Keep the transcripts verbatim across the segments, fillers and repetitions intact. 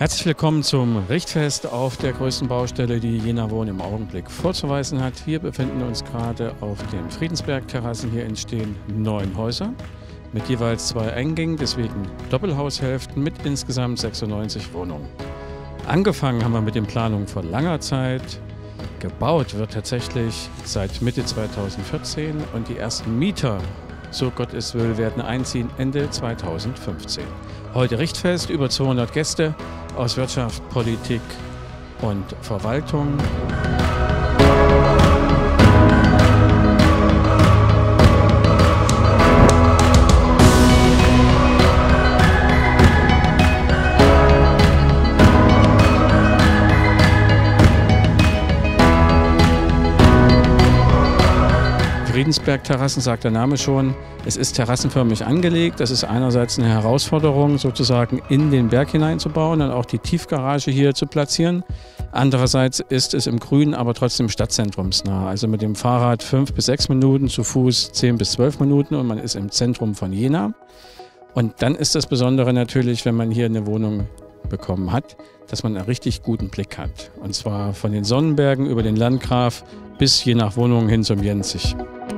Herzlich willkommen zum Richtfest auf der größten Baustelle, die Jena Wohnen im Augenblick vorzuweisen hat. Wir befinden uns gerade auf den Friedensberg-Terrassen. Hier entstehen neun Häuser mit jeweils zwei Eingängen, deswegen Doppelhaushälften mit insgesamt sechsundneunzig Wohnungen. Angefangen haben wir mit den Planungen vor langer Zeit. Gebaut wird tatsächlich seit Mitte zweitausendvierzehn und die ersten Mieter, so Gott es will, werden einziehen Ende zweitausendfünfzehn. Heute Richtfest, über zweihundert Gäste aus Wirtschaft, Politik und Verwaltung. Friedensberg-Terrassen, sagt der Name schon, es ist terrassenförmig angelegt. Das ist einerseits eine Herausforderung, sozusagen in den Berg hineinzubauen und auch die Tiefgarage hier zu platzieren. Andererseits ist es im Grünen, aber trotzdem stadtzentrumsnah. Also mit dem Fahrrad fünf bis sechs Minuten, zu Fuß zehn bis zwölf Minuten und man ist im Zentrum von Jena. Und dann ist das Besondere natürlich, wenn man hier eine Wohnung bekommen hat, dass man einen richtig guten Blick hat. Und zwar von den Sonnenbergen über den Landgraf bis je nach Wohnung hin zum Jenzig.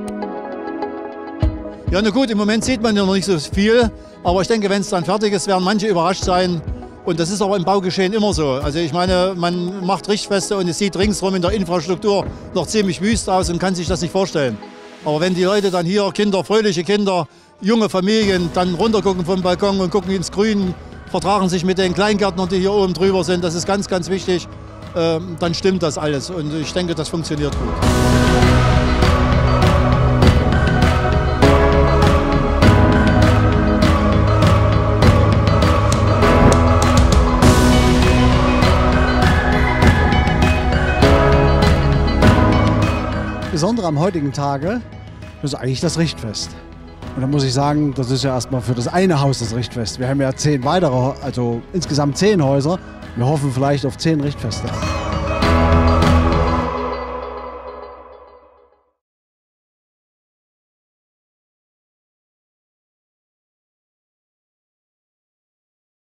Ja, na gut, im Moment sieht man ja noch nicht so viel, aber ich denke, wenn es dann fertig ist, werden manche überrascht sein. Und das ist aber im Baugeschehen immer so. Also ich meine, man macht Richtfeste und es sieht ringsherum in der Infrastruktur noch ziemlich wüst aus und kann sich das nicht vorstellen. Aber wenn die Leute dann hier, Kinder, fröhliche Kinder, junge Familien, dann runtergucken vom Balkon und gucken ins Grün, vertragen sich mit den Kleingärtnern, die hier oben drüber sind, das ist ganz, ganz wichtig, ähm, dann stimmt das alles. Und ich denke, das funktioniert gut. Besondere am heutigen Tage ist eigentlich das Richtfest. Und da muss ich sagen, das ist ja erstmal für das eine Haus das Richtfest. Wir haben ja zehn weitere, also insgesamt zehn Häuser. Wir hoffen vielleicht auf zehn Richtfeste.